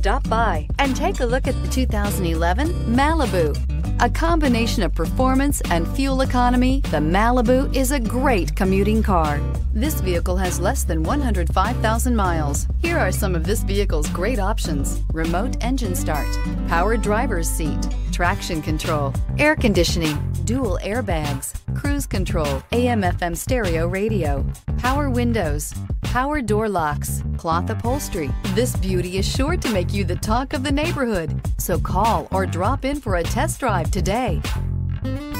Stop by and take a look at the 2011 Malibu. A combination of performance and fuel economy, the Malibu is a great commuting car. This vehicle has less than 105,000 miles. Here are some of this vehicle's great options: remote engine start, power driver's seat, traction control, air conditioning, dual airbags, cruise control, AM/FM stereo radio, power windows, power door locks, cloth upholstery. This beauty is sure to make you the talk of the neighborhood. So call or drop in for a test drive today.